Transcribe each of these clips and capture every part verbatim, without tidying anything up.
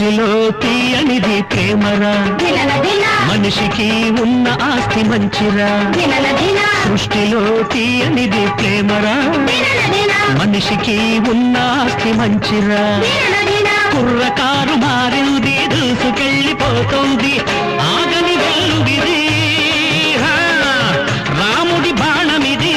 సృష్టిలో తీయనిది ప్రేమరా మనిషికి ఉన్న ఆస్తి మంచిరా సృష్టిలో తీయనిది ప్రేమరా మనిషికి ఉన్న ఆస్తి మంచిరా కుర్రకారు మారింది దూసుకెళ్ళిపోతుంది ఆగని వెలుగిది రాముడి బాణమిది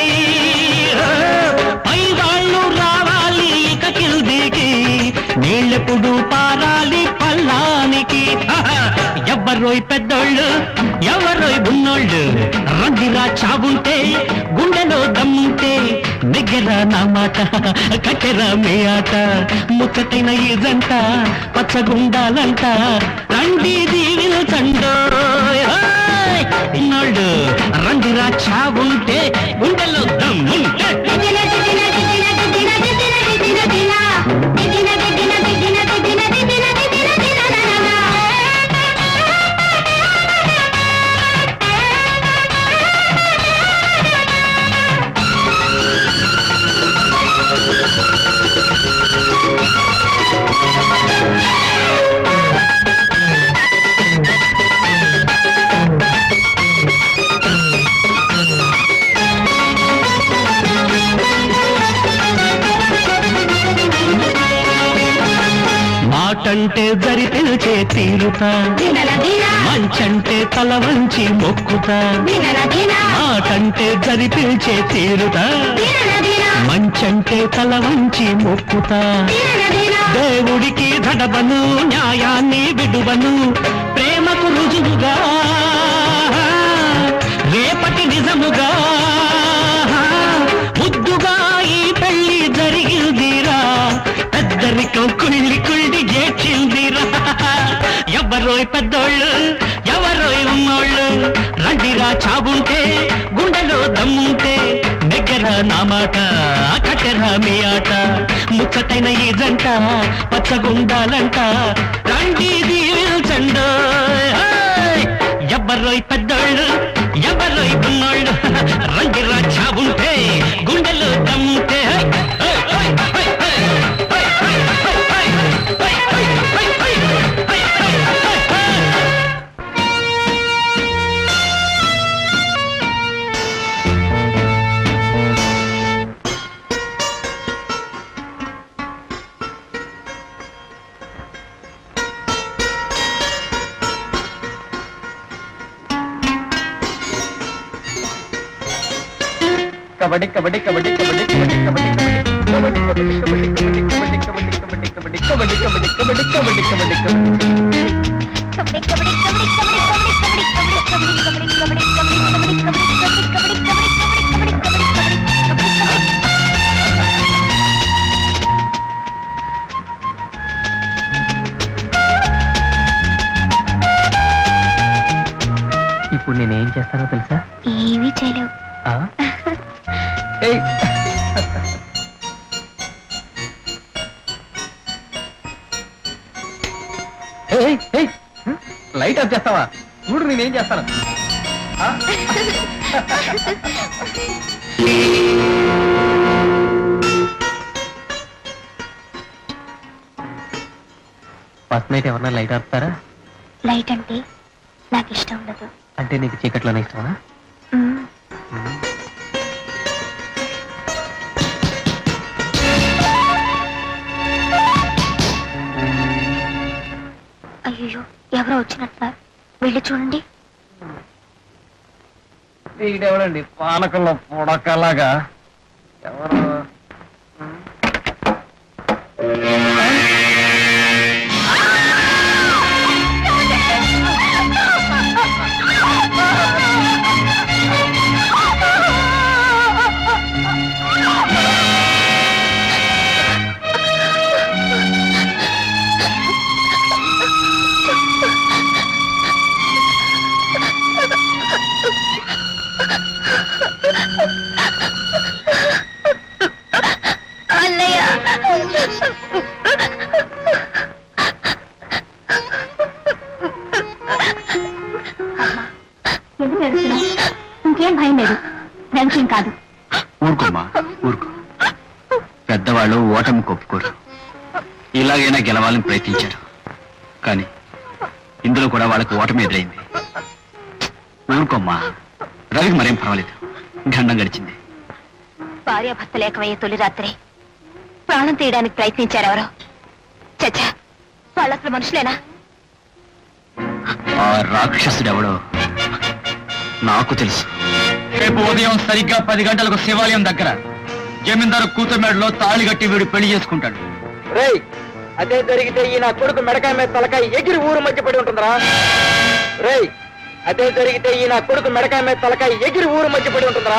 పై వాళ్ళు రావాలి ఇక కిందికి నీళ్ళెప్పుడు పారాలి పల్లానికి ఎవరోయ్ పెద్దోళ్ళు ఎవరోయ్ ఉన్నోళ్ళు రందిరా చావుంటే గుండెలో దమ్ముంటే నెగ్గెరా నా మాట కట్టెరా మీ ఆట ముచ్చటైన ఇదంట పచ్చగుండాలంట రండి దీవిలు తండో ఇన్నోళ్ళు రందిరా చావుంటే గుండెలో దమ్ముంటే మాటంటే దరి పిలిచే తీరుతా మంచంటే తల వంచి మొక్కుతా మాటంటే దరి పిలిచే తీరుతా మంచంటే తల వంచి మొక్కుతా దేవుడికి దడబను న్యాయాన్ని విడువను ప్రేమకు రుజువుగా రేపటి నిజముగా ముద్దుగా ఈ పెళ్లి జరిగిందిరా పెద్దరికం కుళ్ళి కుళ్ళి ఏడ్చిందిరా ఎవరోయ్ పెద్దోళ్ళు ఎవరోయ్ ఉన్నోళ్ళు రండిరా చావుంటే గుండెలో దమ్ముంటే నెగ్గరా నా మాట కట్టెరా మీ ఆట ముచ్చటైన ఈ జంట పచ్చగుండాలంట రండి దీవిల్చండో ఎవరోయ్ పెద్దోళ్ళు ఎవరోయ్ ఉన్నోళ్ళు రండిరా చావుంటే గుండెలో దమ్ముంటే कबड्डी कबड्डी कबड्डी कबड्डी कबड्डी कबड्डी कबड्डी कबड्डी कबड्डी कबड्डी कबड्डी कबड्डी कबड्डी कबड्डी कबड्डी कबड्डी कबड्डी ఇప్పుడు నేనేం చేస్తానో తెలుసా? ఏమీ చేయలేవు. లైట్ ఆఫ్ చేస్తావా? చూడు నేనేం చేస్తాను. ఫస్ట్ నైట్ ఎవరన్నా లైట్ ఆపుతారా? లైట్ అంటే నాకు ఇష్టం ఉండదు. అంటే నీకు చీకట్లోనే ఇష్టమా? అయ్యో ఎవరో వచ్చినట్టు సార్, వెళ్ళి చూడండి. వీడెవరండి పానకంలో పొడకలాగా? ఎవరు? ఇంకేం భయం లేదు, టెన్షన్ కాదు. ఊరుకోమ్మా ఊరుకో. పెద్దవాళ్ళు ఓటమి కొప్పుకోరు. ఇలాగైనా గెలవాలని ప్రయత్నించారు. కానీ ఇందులో కూడా వాళ్ళకు ఓటమి ఎదురైంది. ఊరుకోమ్మా, రవికి మరేం పర్వాలేదు. గండం గడిచింది. భార్యాభర్తలు ఏకమయ్యే తొలి రాత్రి ప్రాణం తీయడానికి ప్రయత్నించారెవరో. చచ్చా, వాళ్ళు అసలు మనుషులేనా? ఆ రాక్షసుడెవడో నాకు తెలుసు. రేపు ఉదయం సరిగ్గా పది గంటలకు శివాలయం దగ్గర జమీందారు కూతురుమేడలో తాళి కట్టి వీడు పెళ్లి చేసుకుంటాడు. రేయ్, అదే జరిగితే ఈ నా కొడుకు మెడకాయ మీద తలకాయ ఎగిరి ఊరు మధ్య పడి ఉంటుందిరా. రేయ్, అదే జరిగితే ఈ నా కొడుకు మెడకాయ మీద తలకాయ ఎగిరి ఊరు మధ్య పడి ఉంటుందిరా.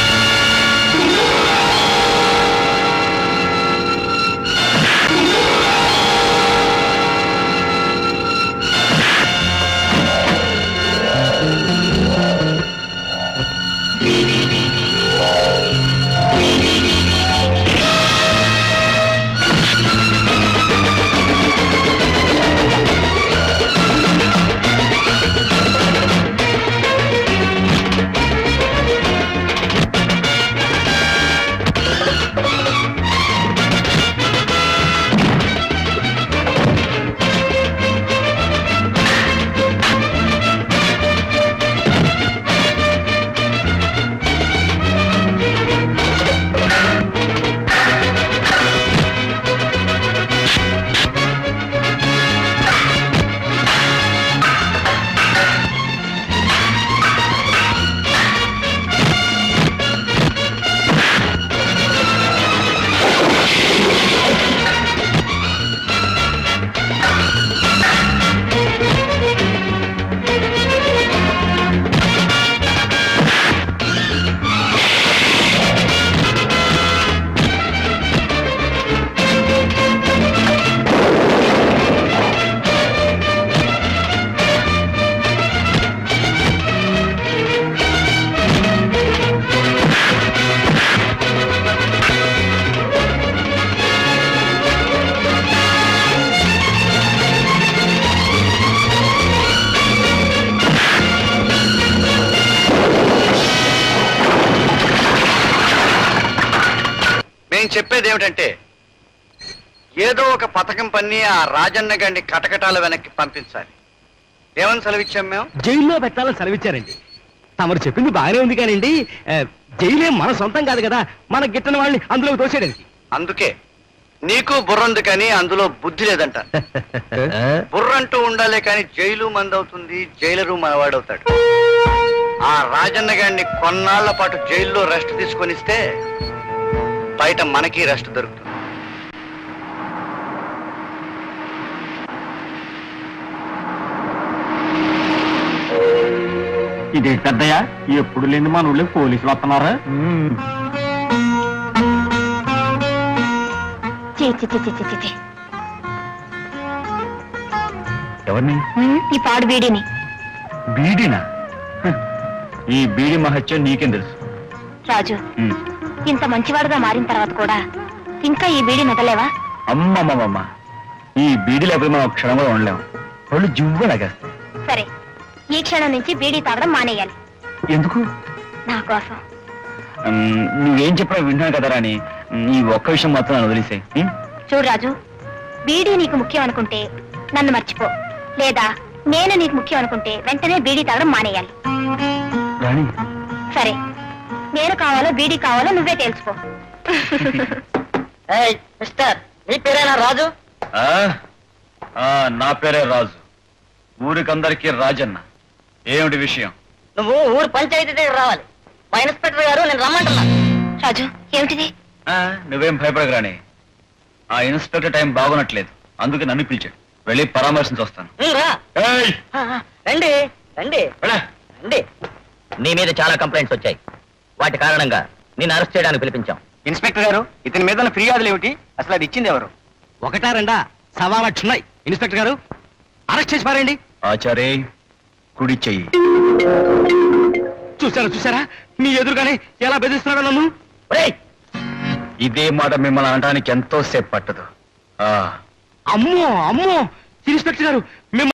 చెప్పేది ఏమిటంటే, ఏదో ఒక పథకం పన్ని ఆ రాజన్న గారిని కటకటాల వెనక్కి పంపించాలి. ఏమని సెలవిచ్చాం మేము? జైల్లో పెట్టాలని సెలవిచ్చారండి. తమరు చెప్పింది బాగానే ఉంది కానండి, జైలేం మన సొంతం కాదు కదా, మన గిట్టని వాళ్ళని అందులోకి తోసేయడానికి. అందుకే నీకు బుర్రంది కానీ అందులో బుద్ధి లేదంట. బుర్రంటూ ఉండాలే కానీ జైలు మందవుతుంది, జైలరు మనవాడవుతాడు. ఆ రాజన్న గారిని కొన్నాళ్ల పాటు జైల్లో రెస్ట్ తీసుకొనిస్తే బయట మనకి రెస్ట్ దొరుకుతుంది. ఇది పెద్దయ్య, ఎప్పుడు లేని మన ఊళ్ళో పోలీసులు వస్తున్నారా? ఎవరిని? ఈ పాడు బీడీని. బీడీనా? ఈ బీడీ మహత్యం నీకేం తెలుసు? రాజు, ఇంత మంచివాడుగా మారిన తర్వాత కూడా ఇంకా ఈ బీడీ నదలేవా? అమ్మమ్మమ్మ, ఈ బీడీ లేకపోతే మనం క్షణం కూడా ఉండలేము. వాళ్ళు జువ్వ లాగేస్తాయి. సరే, ఈ క్షణం నుంచి బీడీ తాగడం మానేయాలి. ఎందుకు? నా కోసం. నువ్వేం చెప్పినా వింటున్నాను కదా రాని, ఈ ఒక్క విషయం మాత్రం నన్ను వదిలేసాయి. చూడు రాజు, బీడీ నీకు ముఖ్యం అనుకుంటే నన్ను మర్చిపో, లేదా నేను నీకు ముఖ్యం అనుకుంటే వెంటనే బీడీ తాగడం మానేయాలి. రాణి, సరే, నేను కావాలో బీడీ కావాలో నువ్వే తెలుసుకో. మిస్టర్, నీ పేరేనా రాజు? నా పేరే రాజు, ఊరికందరికీ రాజన్న. ఏమిటి విషయం? నువ్వు ఊరు పంచాయతీ దగ్గర రావాలి. మా ఇన్స్పెక్టర్ గారు నేను రమ్మంటున్నా. రాజు, ఏమిటిది? నువ్వేం భయపడగరాని, ఆ ఇన్స్పెక్టర్ టైం బాగున్నట్లేదు, అందుకే నన్ను పిలిచాడు. వెళ్ళి పరామర్శించి వస్తాను. రండి రండి రండి. నీ మీద చాలా కంప్లైంట్స్ వచ్చాయి. వాటి కారణంగా నేను అరెస్ట్ చేయడానికి పిలిపించాం. ఇన్స్పెక్టర్ గారు, ఇతని మీద ఫిర్యాదులు ఏమిటి? అసలు అది ఇచ్చింది ఎవరు? ఒకటా రెండా? సవా లక్ష ఉన్నాయి. ఇన్స్పెక్టర్ గారు, అరెస్ట్ చేసి పారండి. ఆచారే, కుడి చెయ్యి. చూసారా చూసారా మీ ఎదురుగానే ఎలా బెదిరిస్తున్నాడో నన్ను. ఇదే మాట మిమ్మల్ని అనడానికి ఎంతో సేపు పట్టదు. అమ్మో అమ్మో, ఇన్స్పెక్టర్ గారు, మిమ్మల్ని